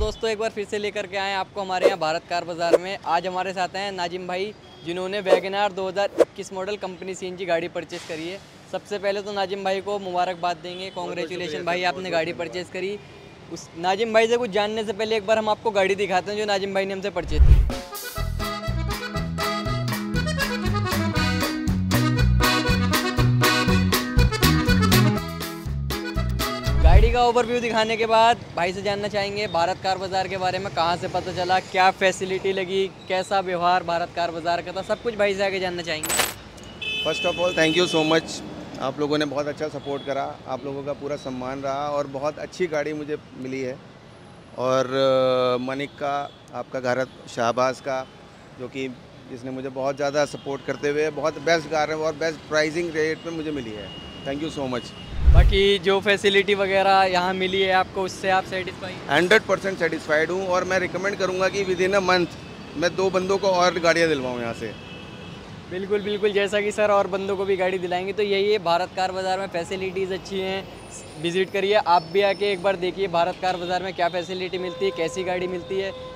दोस्तों एक बार फिर से लेकर के आए आपको हमारे यहाँ भारत कार बाज़ार में। आज हमारे साथ हैं नाजिम भाई, जिन्होंने Wagon R 2021 model company CNG गाड़ी परचेज़ करी है। सबसे पहले तो नाजिम भाई को मुबारकबाद देंगे, कॉन्ग्रेचुलेशन भाई, आपने गाड़ी परचेज़ करी। उस नाजिम भाई से कुछ जानने से पहले एक बार हम आपको गाड़ी दिखाते हैं जो नाजिम भाई ने हमसे परचेज़ की। गाड़ी का ओवरव्यू दिखाने के बाद भाई से जानना चाहेंगे भारत कार बाज़ार के बारे में, कहाँ से पता चला, क्या फैसिलिटी लगी, कैसा व्यवहार भारत कार बाज़ार का था, सब कुछ भाई से आगे जानना चाहेंगे। First of all thank you so much. आप लोगों ने बहुत अच्छा सपोर्ट करा, आप लोगों का पूरा सम्मान रहा और बहुत अच्छी गाड़ी मुझे मिली है। और मनिक का, आपका घर शाहबाज का, जो कि जिसने मुझे बहुत ज़्यादा सपोर्ट करते हुए बहुत बेस्ट कार है और बेस्ट प्राइसिंग रेट में मुझे मिली है। Thank you so much. बाकी जो फैसिलिटी वगैरह यहाँ मिली है आपको, उससे आप सेटिस्फाई? 100% सेटिस्फाइड हूँ और मैं रिकमेंड करूँगा कि विद इन अ मंथ मैं 2 बंदों को और गाड़ियाँ दिलवाऊँ यहाँ से। बिल्कुल बिल्कुल, जैसा कि सर और बंदों को भी गाड़ी दिलाएंगे। तो यही है, भारत कार बाज़ार में फैसिलिटीज़ अच्छी हैं, विज़िट करिए आप भी आके एक बार देखिए भारत कार बाज़ार में क्या फैसिलिटी मिलती है, कैसी गाड़ी मिलती है।